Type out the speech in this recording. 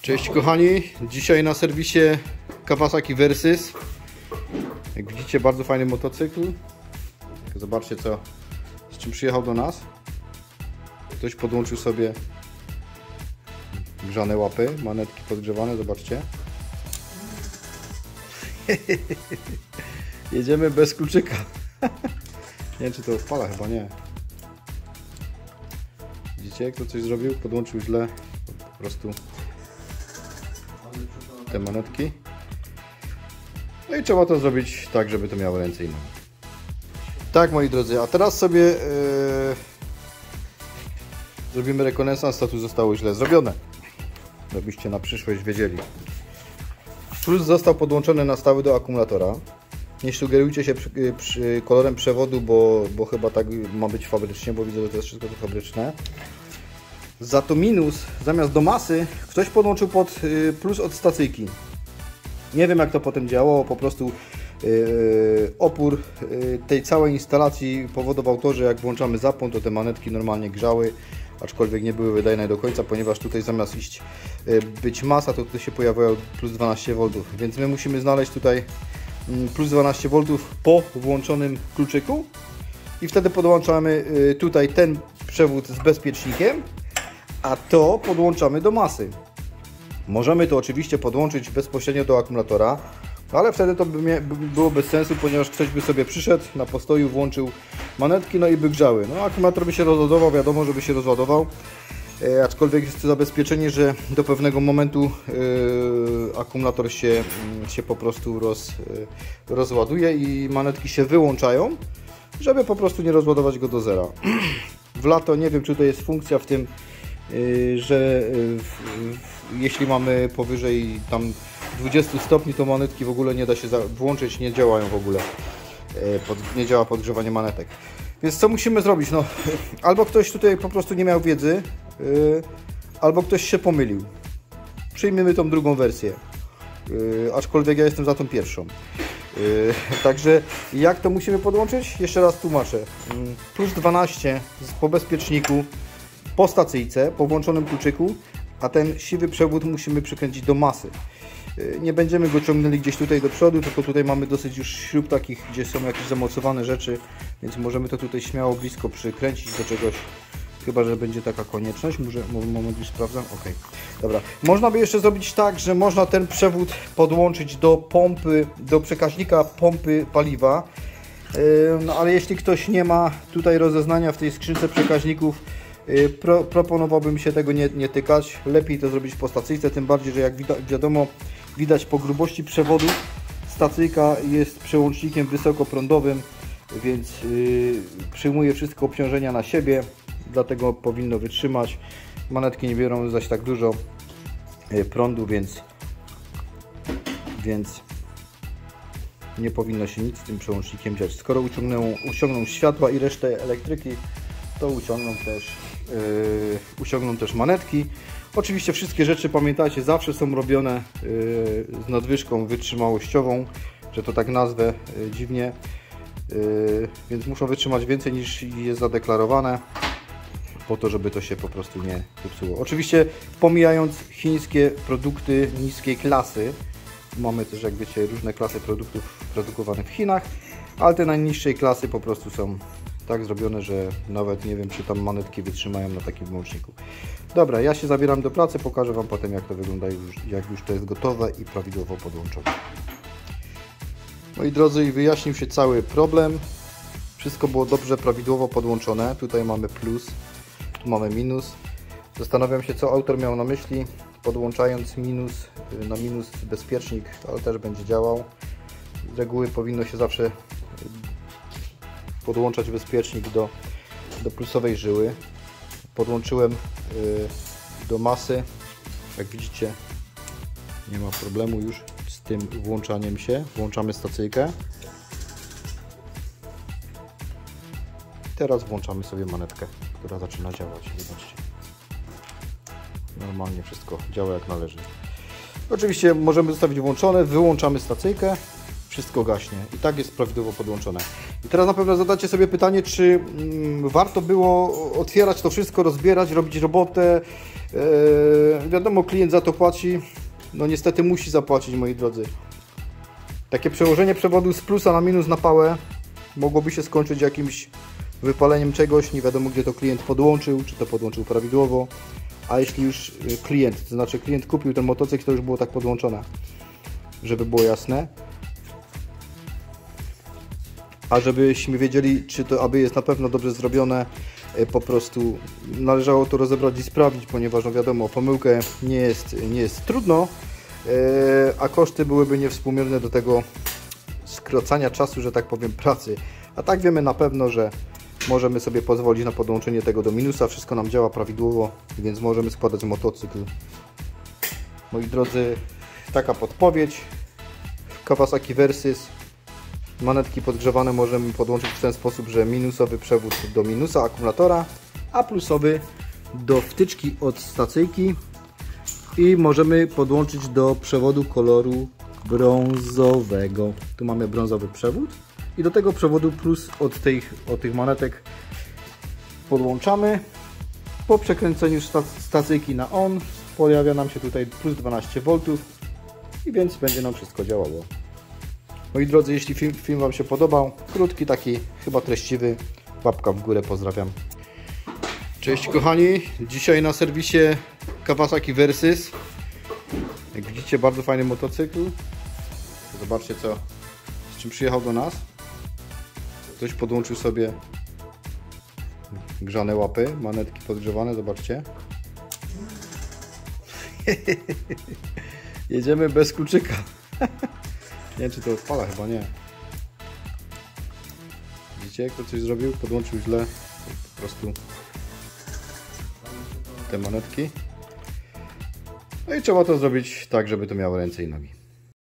Cześć kochani, dzisiaj na serwisie Kawasaki Versys. Jak widzicie, bardzo fajny motocykl. Zobaczcie z czym przyjechał do nas. Ktoś podłączył sobie grzane łapy, manetki podgrzewane, zobaczcie. Jedziemy bez kluczyka. Nie wiem, czy to odpala, chyba nie. Widzicie, kto coś zrobił? Podłączył źle po prostu te manetki. No i trzeba to zrobić tak, żeby to miało ręce i nogi. Tak, moi drodzy, a teraz sobie zrobimy rekonesans, co tu zostało źle zrobione. Żebyście na przyszłość wiedzieli. Plus został podłączony na stałe do akumulatora. Nie sugerujcie się kolorem przewodu, bo chyba tak ma być fabrycznie, bo widzę, że to jest wszystko to fabryczne. Za to minus, zamiast do masy, ktoś podłączył pod plus od stacyjki. Nie wiem, jak to potem działało, po prostu opór tej całej instalacji powodował to, że jak włączamy zapłon, to te manetki normalnie grzały, aczkolwiek nie były wydajne do końca, ponieważ tutaj zamiast być masa, to tutaj się pojawiało plus 12 V, więc my musimy znaleźć tutaj plus 12 V po włączonym kluczyku i wtedy podłączamy tutaj ten przewód z bezpiecznikiem, a to podłączamy do masy. Możemy to oczywiście podłączyć bezpośrednio do akumulatora, ale wtedy to by było bez sensu, ponieważ ktoś by sobie przyszedł na postoju, włączył manetki, no i by grzały. No akumulator by się rozładował, wiadomo, żeby się rozładował, aczkolwiek jest to zabezpieczenie, że do pewnego momentu akumulator się po prostu rozładuje i manetki się wyłączają, żeby po prostu nie rozładować go do zera. W lato nie wiem, czy to jest funkcja w tym, że jeśli mamy powyżej tam 20 stopni, to manetki w ogóle nie da się włączyć, nie działają w ogóle, nie działa podgrzewanie manetek. Więc co musimy zrobić? No, albo ktoś tutaj po prostu nie miał wiedzy, albo ktoś się pomylił. Przyjmiemy tą drugą wersję, aczkolwiek ja jestem za tą pierwszą. Także jak to musimy podłączyć? Jeszcze raz tłumaczę. Plus 12 po bezpieczniku, po stacyjce, po włączonym kluczyku, a ten siwy przewód musimy przykręcić do masy. Nie będziemy go ciągnęli gdzieś tutaj do przodu, tylko tutaj mamy dosyć już śrub takich, gdzie są jakieś zamocowane rzeczy, więc możemy to tutaj śmiało blisko przykręcić do czegoś, chyba że będzie taka konieczność. Moment, już sprawdzam. Ok, dobra. Można by jeszcze zrobić tak, że można ten przewód podłączyć do pompy, do przekaźnika pompy paliwa, no ale jeśli ktoś nie ma tutaj rozeznania w tej skrzynce przekaźników, proponowałbym się tego nie tykać. Lepiej to zrobić po stacyjce, tym bardziej, że jak wiadomo, widać po grubości przewodu, stacyjka jest przełącznikiem wysokoprądowym, więc przyjmuje wszystkie obciążenia na siebie, dlatego powinno wytrzymać. Manetki nie biorą zaś tak dużo prądu, więc nie powinno się nic z tym przełącznikiem dziać. Skoro uciągną światła i resztę elektryki, to uciągną też manetki. Oczywiście wszystkie rzeczy, pamiętajcie, zawsze są robione z nadwyżką wytrzymałościową, że to tak nazwę dziwnie, więc muszą wytrzymać więcej niż jest zadeklarowane, po to, żeby to się po prostu nie popsuło. Oczywiście pomijając chińskie produkty niskiej klasy, mamy też, jak wiecie, różne klasy produktów produkowanych w Chinach, ale te najniższej klasy po prostu są tak zrobione, że nawet nie wiem, czy tam manetki wytrzymają na takim włączniku. Dobra, ja się zabieram do pracy, pokażę Wam potem, jak to wygląda, jak już to jest gotowe i prawidłowo podłączone. Moi drodzy, wyjaśnił się cały problem. Wszystko było dobrze, prawidłowo podłączone. Tutaj mamy plus, tu mamy minus. Zastanawiam się, co autor miał na myśli, podłączając na minus bezpiecznik, ale też będzie działał. Z reguły powinno się zawsze podłączać bezpiecznik do plusowej żyły. Podłączyłem do masy. Jak widzicie, nie ma problemu już z tym włączaniem się. Włączamy stacyjkę. Teraz włączamy sobie manetkę, która zaczyna działać. Zobaczcie. Normalnie wszystko działa jak należy. Oczywiście możemy zostawić włączone, wyłączamy stacyjkę, wszystko gaśnie i tak jest prawidłowo podłączone. I teraz na pewno zadacie sobie pytanie, czy warto było otwierać to wszystko, rozbierać, robić robotę. Wiadomo, klient za to płaci. No niestety musi zapłacić, moi drodzy. Takie przełożenie przewodu z plusa na minus na pałę mogłoby się skończyć jakimś wypaleniem czegoś. Nie wiadomo, gdzie to klient podłączył, czy to podłączył prawidłowo. A jeśli już klient, to znaczy klient kupił ten motocykl, to już było tak podłączone, żeby było jasne. A żebyśmy wiedzieli, czy to aby jest na pewno dobrze zrobione, po prostu należało to rozebrać i sprawdzić, ponieważ no wiadomo, pomyłkę nie jest trudno, a koszty byłyby niewspółmierne do tego skracania czasu, że tak powiem, pracy. A tak wiemy na pewno, że możemy sobie pozwolić na podłączenie tego do minusa, wszystko nam działa prawidłowo, więc możemy składać motocykl. Moi drodzy, taka podpowiedź. Kawasaki Versys. Manetki podgrzewane możemy podłączyć w ten sposób, że minusowy przewód do minusa akumulatora, a plusowy do wtyczki od stacyjki i możemy podłączyć do przewodu koloru brązowego. Tu mamy brązowy przewód i do tego przewodu plus od tych manetek podłączamy. Po przekręceniu stacyjki na on pojawia nam się tutaj plus 12 V i więc będzie nam wszystko działało. Moi drodzy, jeśli film Wam się podobał, krótki, taki chyba treściwy, łapka w górę, pozdrawiam. Cześć kochani, dzisiaj na serwisie Kawasaki Versys. Jak widzicie, bardzo fajny motocykl. Zobaczcie, z czym przyjechał do nas. Ktoś podłączył sobie grzane łapy, manetki podgrzewane, zobaczcie. Jedziemy bez kluczyka. Nie wiem, czy to odpala, chyba nie. Widzicie, jak to coś zrobił? Podłączył źle po prostu te manetki. No i trzeba to zrobić tak, żeby to miało ręce i nogi.